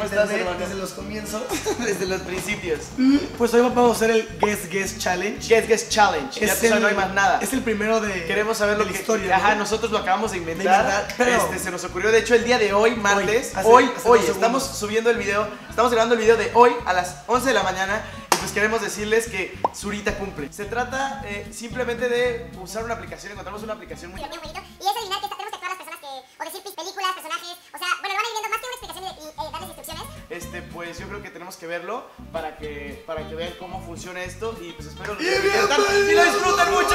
¿Cómo estás, internet hermano? desde los comienzos. Desde los principios. Pues hoy vamos a hacer el Guess Challenge. Guess Challenge. Ya tú sabes, no hay más nada. Es el primero de... Queremos saber de lo la que... historia, Ajá, ¿no? nosotros lo acabamos de inventar. pero- Se nos ocurrió, de hecho, el día de hoy, martes. hace Hoy, 2 segundos. estamos subiendo el video. Estamos grabando el video de hoy a las 11 de la mañana. Y pues queremos decirles que Zurita cumple. Se trata simplemente de usar una aplicación. Encontramos una aplicación muy... Bien bonito. Y es adivinar que tenemos que actuar las personas que, o decir películas, personajes, o sea, bueno, lo van a ir viendo más que una explicación y darles instrucciones. Pues yo creo que tenemos que verlo para que vean cómo funciona esto. Y pues espero que ¡Y lo diviertan bienvenidos! y lo disfruten mucho.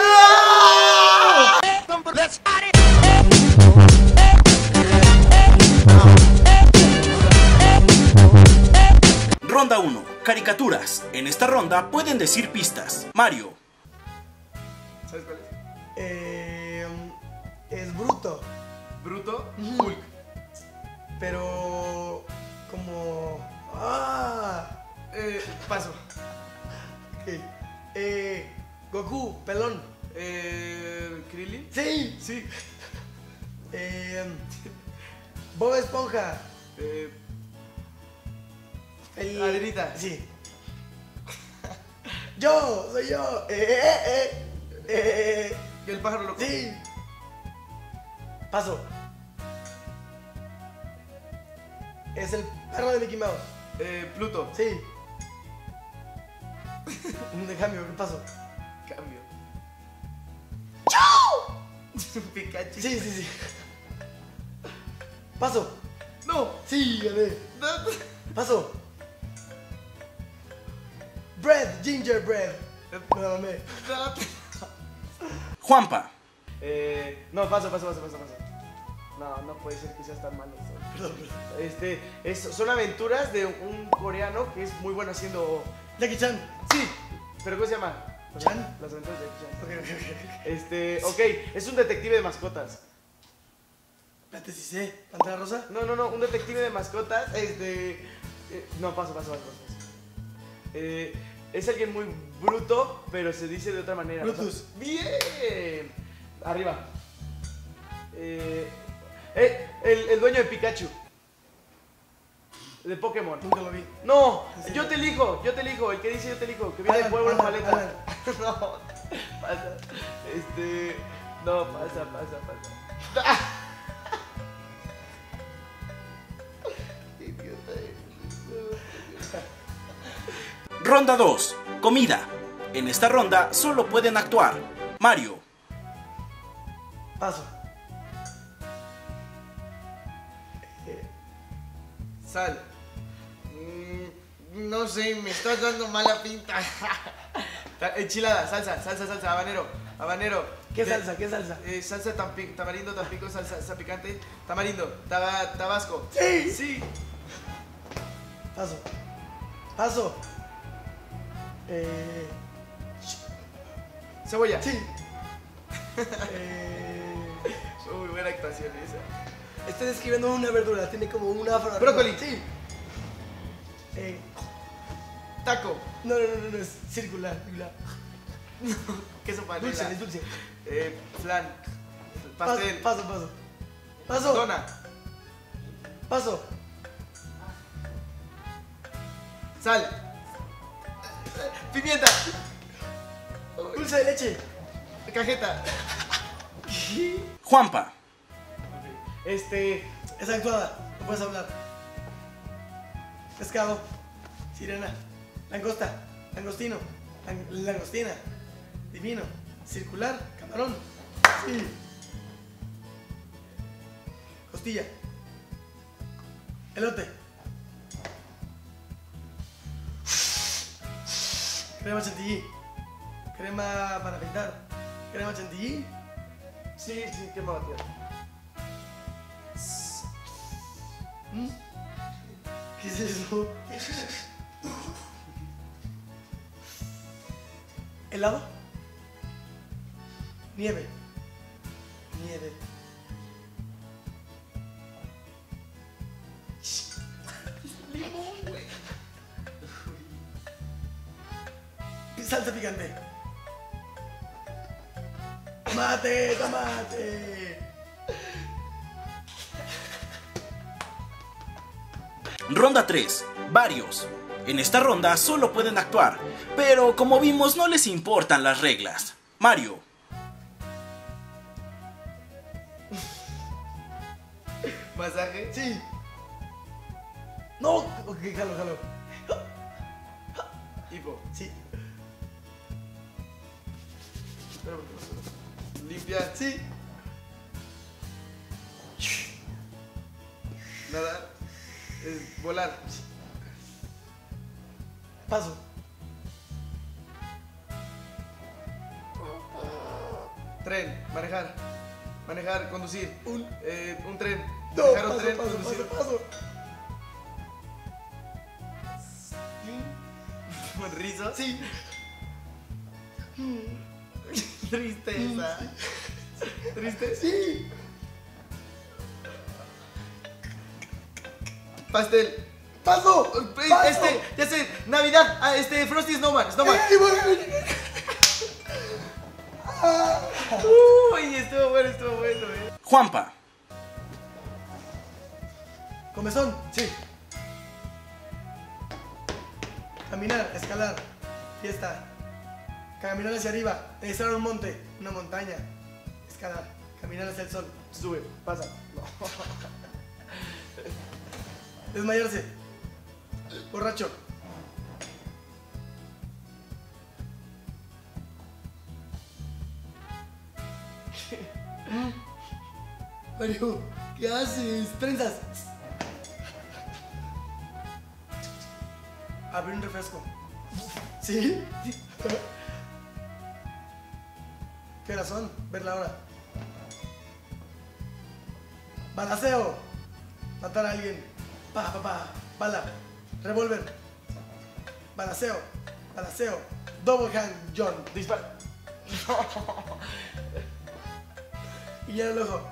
Ronda 1. Caricaturas. En esta ronda pueden decir pistas. Mario. ¿Sabes cuál Es bruto, Bruto, Ujú. Hulk. pero como... Paso. Ok. Goku, pelón. Krillin. Sí. Sí. Bob Esponja. Arenita. Sí. Soy yo. El pájaro loco. Sí. Paso. Es el perro de Mickey Mouse. Pluto. Sí. De cambio, ¿qué paso? Cambio. Pikachu. Sí, sí, sí. Paso. No. Sí, gané. No. Paso. Bread, gingerbread. Me la mamé. Juanpa. No, paso. No puede ser que seas tan malo. Perdón, perdón. Son aventuras de un coreano que es muy bueno haciendo... Jackie Chan. Sí, pero ¿cómo se llama? ¿Chan? Las aventuras de Jackie Ok. Chan. Ok, es un detective de mascotas. Espérate, si sé. ¿Pantera rosa? No, un detective de mascotas. No, paso. Es alguien muy bruto, pero se dice de otra manera. Brutus. Bien. Arriba. El dueño de Pikachu. De Pokémon. Nunca lo vi. No, ¿En yo serio? te elijo. El que dice yo te elijo. Que viene de Alan, pueblo en Alan, paleta. Alan. No, pasa. No, pasa. Idiota. Ronda 2. Comida. En esta ronda solo pueden actuar Mario. Paso. Sal. No sé, me estás dando mala pinta. Enchilada, salsa, habanero. ¿Qué salsa? ¿Qué salsa? Salsa tamarindo, tampico, salsa picante, tamarindo, tabasco. Sí. Sí. Paso. Paso. Cebolla. Sí. Muy buena actuación esa. Estoy describiendo una verdura. Tiene como una afro. Brócoli. Sí. Taco. No, es circular. Queso panela. Dulce, es dulce. Flan. Pastel. Paso. Dona. Paso. Sal. Pimienta. Dulce de leche. Cajeta. Juanpa. Es actuada. No puedes hablar. Pescado. Sirena. Langosta. Langostino. Langostina. Divino. Circular. Camarón. Sí. Costilla. Elote. Crema chantilly. Crema para pintar. Crema chantilly. Sí, qué me batía. ¿Qué es eso? ¿Helado? Nieve. Limón, güey. Salsa picante. Tomate. Ronda 3. Varios. En esta ronda solo pueden actuar, pero como vimos no les importan las reglas. Mario. ¿Masaje? Sí. No, ok, jalo. Hipo. Sí. Limpiar. Sí. Nadar. Volar. Paso. Tren. Manejar, conducir. Un tren. No, Manejar un paso, tren, paso. ¿Un rizo? Sí. Tristeza. ¿Triste? Sí. Pastel. Paso. Ya sé, Navidad. Frosty Snowman. Uy, estuvo bueno, Juanpa. Comezón. Sí. Caminar, escalar, fiesta. Caminar hacia arriba, escalar un monte, una montaña. Escalar, caminar hacia el sol. Sube, pasa. No. Desmayarse. Borracho. Mario, ¿qué haces? Trenzas. Abrir un refresco. ¿Sí? ¿Qué horas son? Ver la hora. Balaceo. Matar a alguien. Bala. Revólver. Balaceo. Double hand John. Dispara. Y ya el ojo.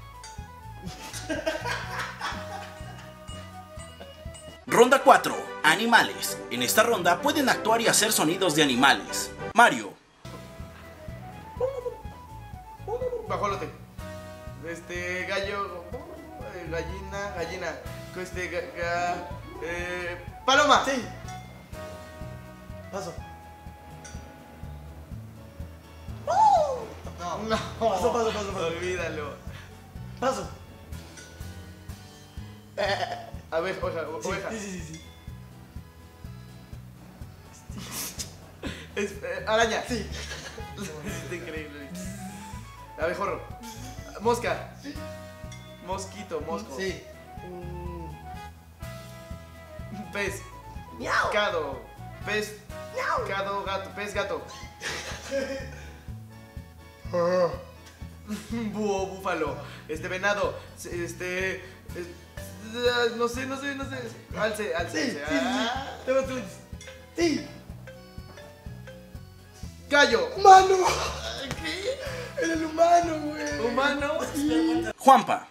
Ronda 4. Animales. En esta ronda pueden actuar y hacer sonidos de animales. Mario. Guajolote. Gallo. Gallina. Paloma. Sí. Paso. No. Paso. Olvídalo. Paso. Oveja. Sí. Araña. Sí. Está increíble. Abejorro. Mosca. Mosquito, mosco. Sí. Pez. Miau. Cado. Pez. Cado, gato. Pez, gato. Búho, búfalo. Venado. No sé. Alce. Sí. Ah. Tengo tres. Sí. Gallo. ¡Humano! ¿Qué? Era el humano, güey. Humano. Juanpa.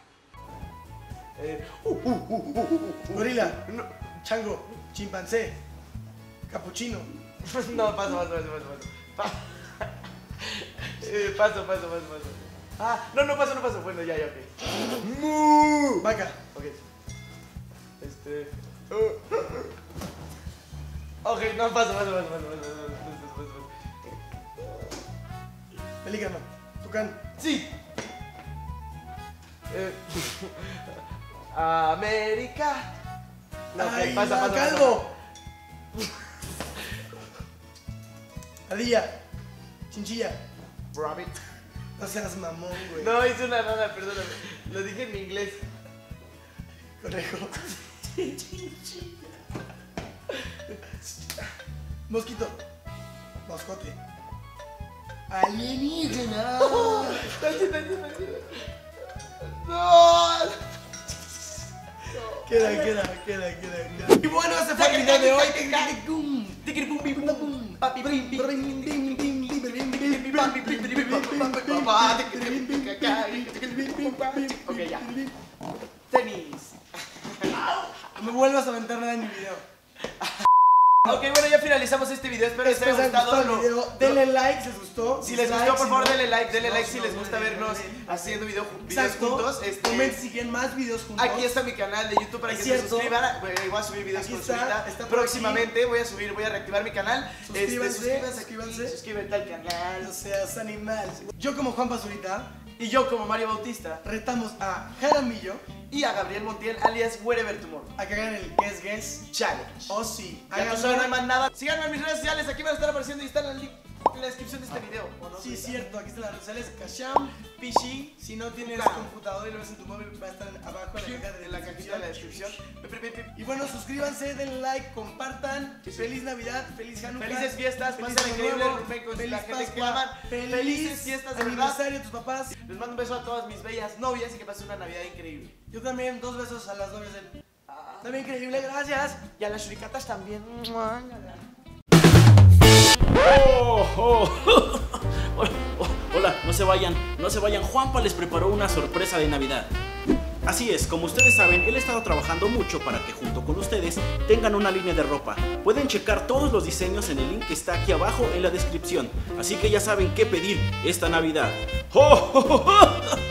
Gorila. Chango. Chimpancé. Capuchino. No, paso. Paso. No paso. Bueno, ya, ok. Vaca. Ok. Ok, no, paso. Pelícano. Tucán. Sí. América. No, ok, Ay, pasa. calvo. Ardilla. Chinchilla. Rabbit. No seas mamón, güey. No, hice una rana, perdóname. Lo dije en mi inglés. Conejo. Mosquito. Moscote. Alienígena. No. Queda. Y bueno, ese fue el video de hoy. Ok, ya. Tenis. No me vuelvas a aventar nada en mi video. Ok. Ok, bueno, ya finalizamos este video. Espero que les haya gustado. el video. Denle like si les gustó. Si les gustó, por favor, denle like. Denle like si les gusta vernos haciendo videos juntos. Comenten si quieren más videos juntos. Aquí está mi canal de YouTube para que se suscriban. Voy a subir videos con Zurita. Próximamente voy a reactivar mi canal. Suscríbanse al canal. No seas animal. Yo como Juan Pazurita y yo como Mario Bautista retamos a Jaramillo y a Gabriel Montiel alias Wherever Tomorrow a que hagan el Guess Challenge. Oh sí, ya no hay más nada. Síganme en mis redes sociales, aquí van a estar apareciendo y están en el link en la descripción de este video. Sí, cierto, aquí están las redes sociales. Kasham, Pishi. si no tienes computador y lo ves en tu móvil, va a estar abajo en la cajita de la descripción. Y bueno, suscríbanse, denle like, compartan. Feliz Navidad, feliz Hanukkah. Felices fiestas, pasen increíble, con la gente que aman. Felices fiestas de aniversario de tus papás. Les mando un beso a todas mis bellas novias y que pasen una Navidad increíble. Yo también, 2 besos a las novias del... También increíble, gracias. Y a las shuricatas también. Hola, no se vayan, Juanpa les preparó una sorpresa de Navidad. Así es, como ustedes saben, él ha estado trabajando mucho para que junto con ustedes tengan una línea de ropa. Pueden checar todos los diseños en el link que está aquí abajo en la descripción. Así que ya saben qué pedir esta Navidad. ¡Oh!